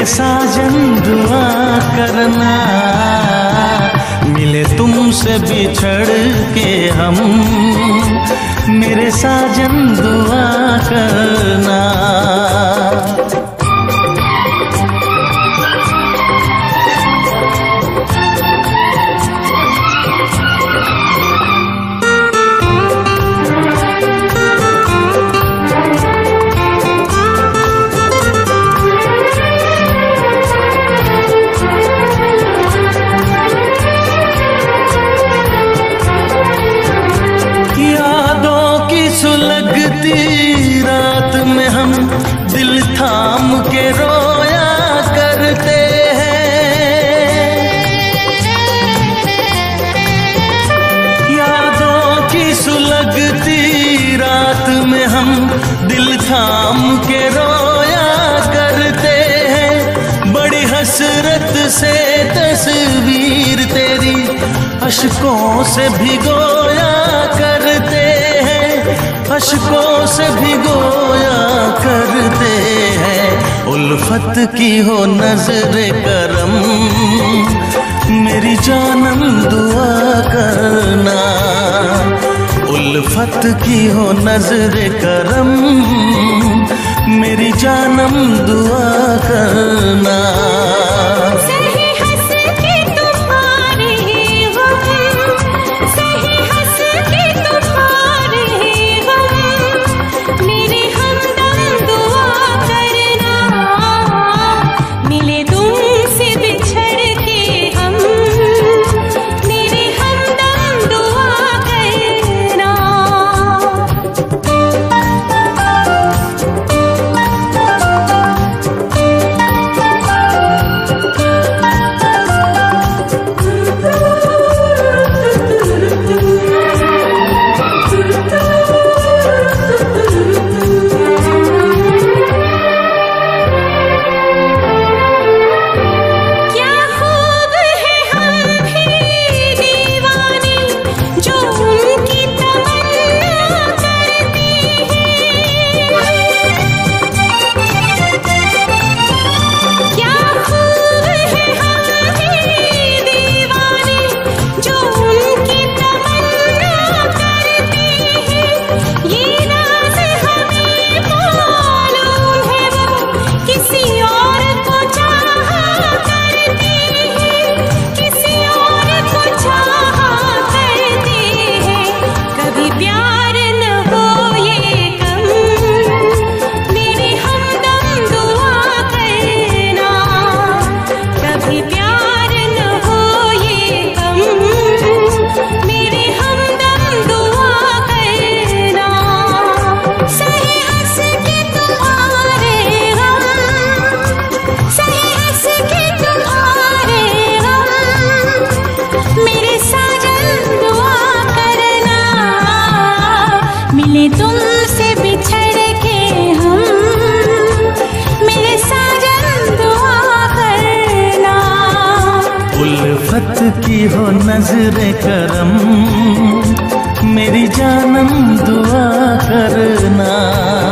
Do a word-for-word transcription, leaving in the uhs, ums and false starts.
मेरे साजन दुआ करना, मिले तुमसे बिछड़ के हम, मेरे साजन दुआ करना। सुलगती रात में हम दिल थाम के रोया करते हैं, यादों की सुलगती रात में हम दिल थाम के रोया करते हैं। बड़ी हसरत से तस्वीर तेरी अश्कों से भिगोया करते हैं, अश्कों से भिगोया करते हैं। उल्फत की हो नजर करम, मेरी जानम दुआ करना। उल्फत की हो नजर करम, मेरी जानम दुआ करना। तुमसे बिछड़ के हम, मेरे साजन दुआ करना। उल्फत की हो नजर करम, मेरी जानम दुआ करना।